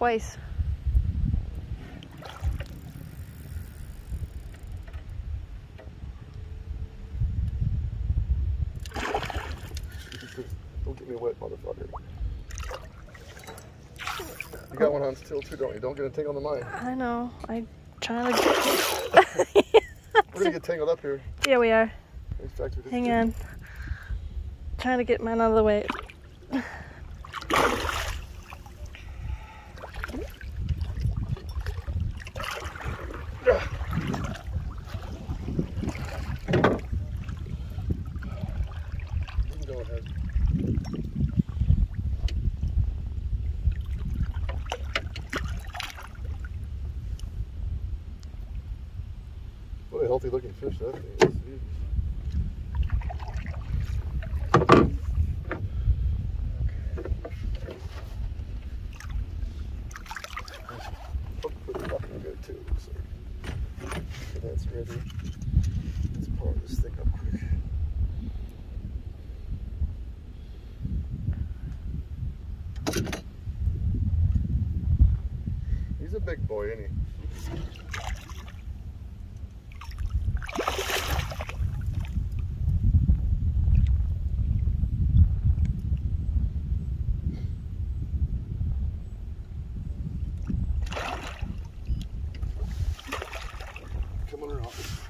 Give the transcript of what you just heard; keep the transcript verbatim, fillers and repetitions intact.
twice. Don't get me wet, motherfucker. You got one on still too, don't you? Don't get entangled in mine. I know. I'm trying to get... We're gonna get tangled up here. Yeah, we are. In fact, we just Hang did. on. Trying to get mine out of the way. Go ahead. What a healthy looking fish that is. Pretty fucking good too. So that's ready. Let's pour this thing up quick. He's a big boy, isn't he? Come on around.